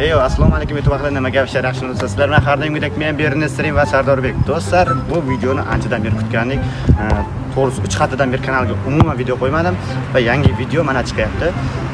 Ey, assalomu alaykum YouTube ahli, nima gap shar yaxshimisiz? Sizlar bilan har doimgidek men Bernis Stream va Sardorbek. Do'stlar, bu videoni anchadan beri kutgandik. To'g'risi 3 haftadan beri kanalga umuman video qo'ymadim va yangi video mana chiqyapti.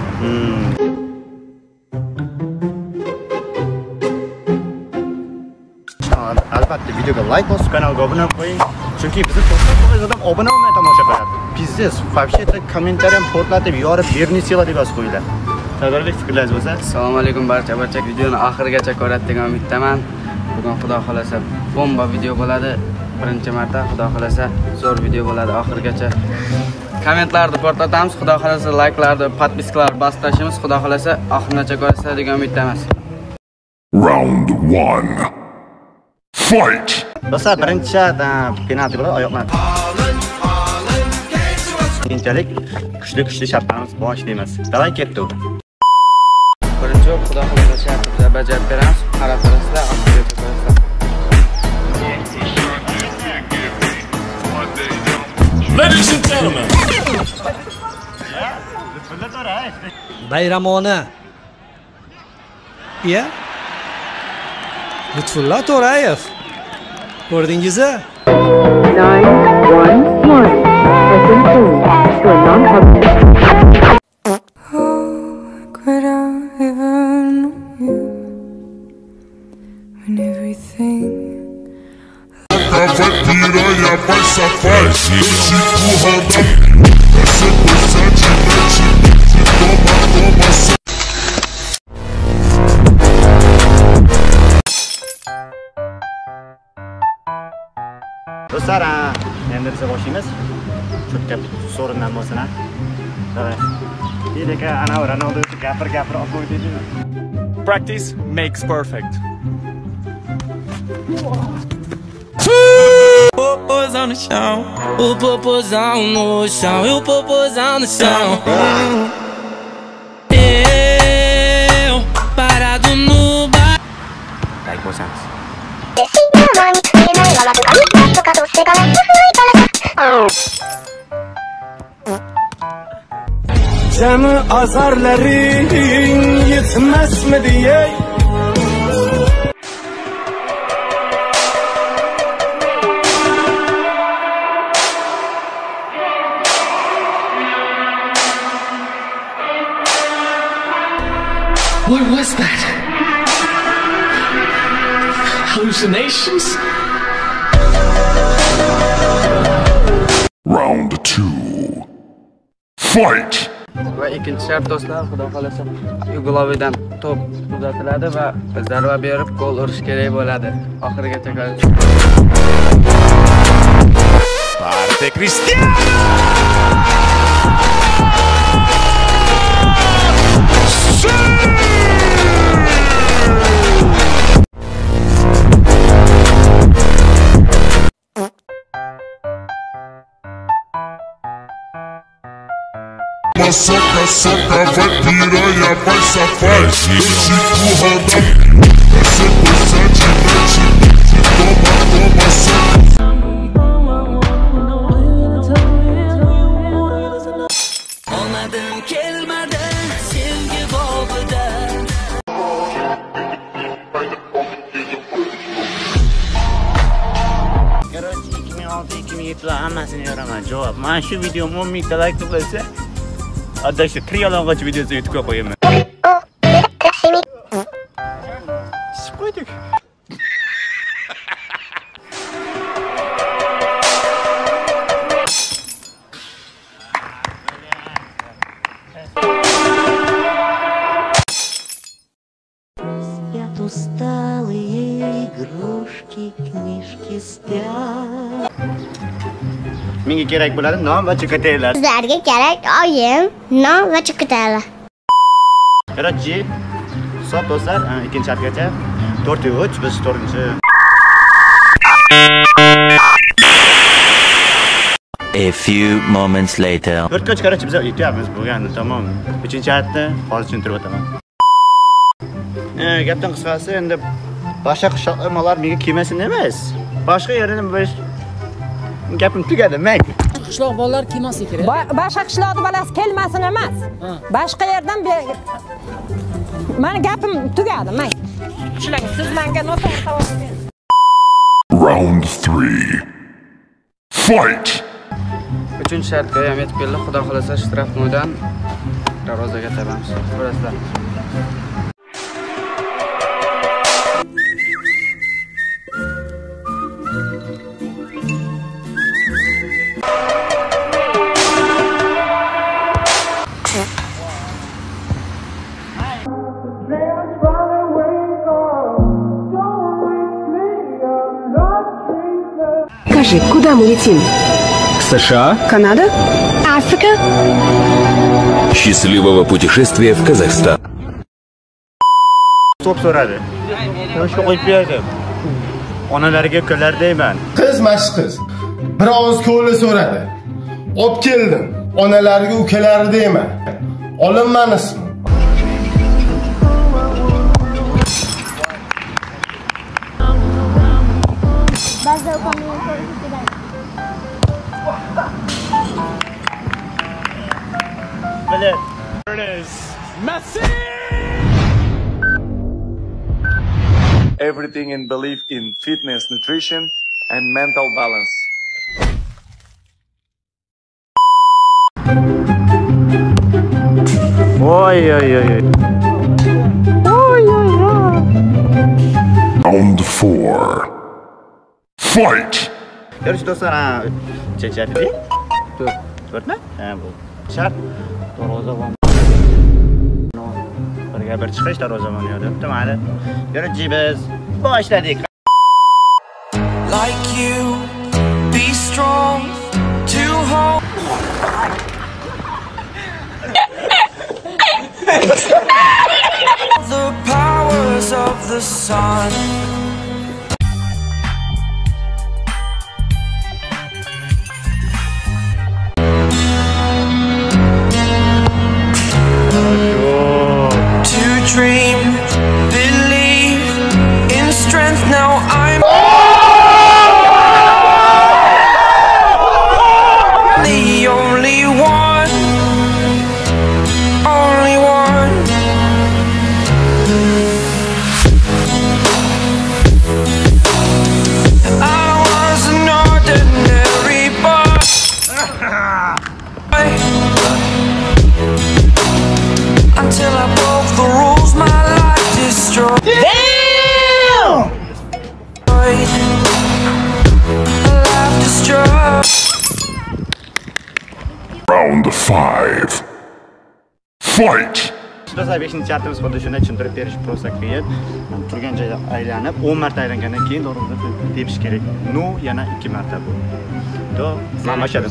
Albatta videoga like bosib, kanalga obuna qo'ying. Chunki bizni 90% odam obuna bo'lmay tomosha qilyapti. Biznes, вообще kommentariyam portlatib, yorib, Bernisila deb yozib qo'yinglar. Sardorbek, fikrlaringiz bo'lsa? Assalomu alaykum barcha. Videoni oxirigacha ko'radi degan umiddaman. Bugun xudo xolasa bomba video bo'ladi. Birinchi marta xudo xolasa zo'r video bo'ladi oxirigacha. Kommentlarni portlatamiz, xudo xolasa like'larni, podpiskalarni bosib tashlaymiz, xudo xolasa oxirigacha ko'rasiz degan umiddamiz. Round 1. Fight! Do'stlar, birinchi penalti bilan oyoqlarni. Keyinchalik kuchli shartlarimiz boshlaymiz. Davay ketdi. Birinchi xudo xolasa shartni bajarib beramiz. Qarab turasizlar, oxirigacha ko'rasizlar. Ladies and gentlemen. Bayramona. Ya. Lutfulla To'rayev. Ko'rdingiz-a? 911. To a non-public. Could I ever know you when everything Do'stlar, endi biz boshlaymiz. Cho'tka so'rindan bo'lsin. Davay. Deydi-ki, ana Ronaldo gapir olib deydi. Practice makes perfect. Popozão no chão, o popozão no chão, e o popozão no chão. Eu parado no bar. Like bo'lsangiz. Cemi azarların yetmez mi diye. What was that? Hallucinations? Round 2. Fight! Va ikkinchi shart do'stlar, xudo xolasa Yugoslaviyadan to'p uzatiladi va zarba berib gol urish kerak bo'ladi. Oxirigacha ko'ramiz. Parte Cristiano! Soca, vai piranha, vai safar. Eu te empurro na vai ser possante, te toma, soca. Olmadım kelmeden, sevgi babıdan. Короче, 2006-2007 hammasini yoraman. Javob. Mana shu video 10 ming like bo'lsa, adashib triyalong'och videosi YouTube'ga qo'yaman. Qo'ydik. Спят усталые игрушки, книжки спят. Menga kerak bo'ladi non va chokoladalar. Sizlarga kerak oyim, non va chokoladalar. Короче, hisob do'stlar, ikkinchi shartgacha 4-3, biz 4-chi. A few moments later. 4-3 короче biz yetyapmiz bo'lgandi, tamom. 3-shartni hozir tushuntirib o'taman. Gapdan qisqasi, endi boshqa qishloqlar menga kelmasin emas. Boshqa yerdan biz gapim tugadi, mayli. qishloq bolalar kelmasa kerak. Boshqa qishloqda bolasi kelmasin emas. Boshqa yerdan Meni gapim tugadi, men. Shularga siz menga noto'g'ri savol bering. Round 3. Fight! 3-shartga ham yetib keldik. Xudo xolasa shtrafnoydan darvozaga tepamiz. Ko'rasizlar. Скажи, куда мы летим? США? Канада? Африка? Счастливого путешествия в Казахстан. Top so'radi. Yo'qqa qo'yib berdim. Onalariga ukalar deyman. Qizmash qiz. Bir og'iz ko'li so'radi. Olib keldim. Onalariga ukalar deyman. Olinmanismi? There it is. Messi! Everything in belief in fitness, nutrition, and mental balance. Oy. Round 4. Fight! Görüş dostlar, çeçepi. To'rtmi? Ha, bu. Shart. Darvozabon. Birga bir chiqish darvozabon yodibdi, mayli. Görishimiz. Boshladik. Like you, be strong to hold. The powers of the sun. Dream, believe in strength. Now I'm the only one, only one. I was an ordinary boy until I broke the rules. My life destroyed. Damn! Life destroyed. Round 5. Fight! Dostlar 5-shartimiz xuddi shunday tushuntirib berish prosa qiyin. Turgan joyda aylanib, 10 marta aylangandan keyin darvozada tepish kerak. No, yana 2 marta bu. To, men boshladim.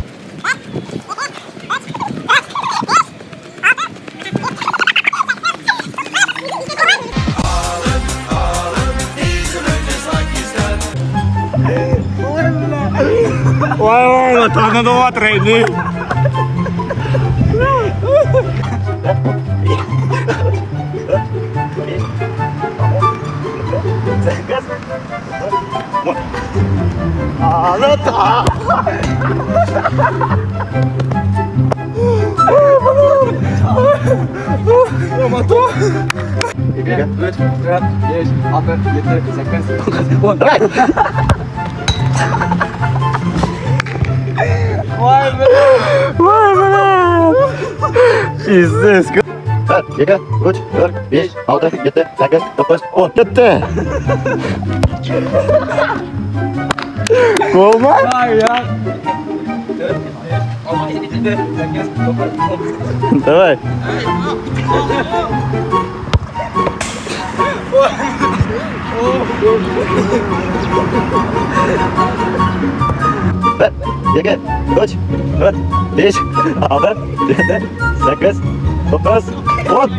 Wow, torna do outro aí, né? Matou? 2, 3, 4, 5, 6, 7, 8, 9, 10. Vay be! Jesus! 1, 2, 3, 4, 5, 6, 7, 8, 9, 10. Bitti! Gol mu? Hayır ya. 4, 5, 6, 7, 8, 9, 10. Давай. Bir, iki, üç, dört, beş, altı, yedi, sekiz, dokuz, 10.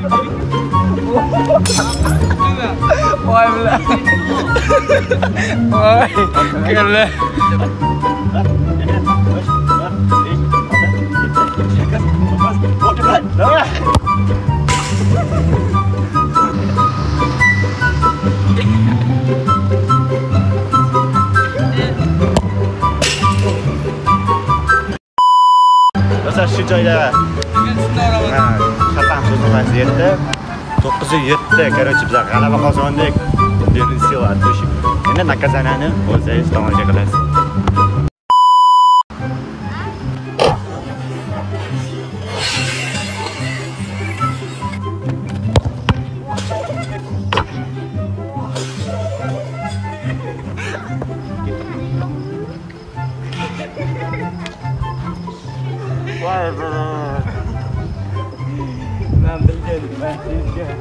Vay be. Vay. Gel. Dostlar şu joyda xatam so'zni vaziyatda 907. Короче, biz g'alaba qozondik. Berni sila atoshi. Endi nakazanani o'zingiz tomosha qilasiz. Vay be. Ben bildim, ben bildim.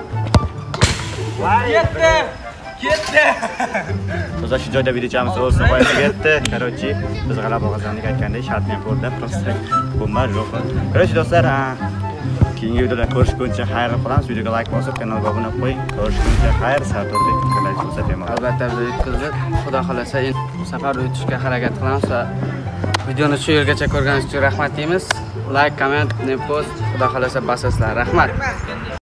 Vay yetti, yetti. O'zi shu joyda videochamiz o'zini qo'yib ketdi. Короче, biz g'alaba qozondik aytgandek, shartni ham ko'rdim, просто bo'lma, yo'q. Короче, do'stlar, keyingi videoda ko'rishguncha xayr qilamiz. Videoga like bosib, kanalga obuna qo'ying. Ko'rishguncha xayr, Sardordek kanalga ko'rsataman. Albatta biz yetkazdik. Xudo xolasa bu safar o'tishga harakat qilamiz va videoni shu yergacha ko'rganingiz uchun rahmat deymiz. Like, comment, post, xudo xolasa bosasizlar. Rahmat.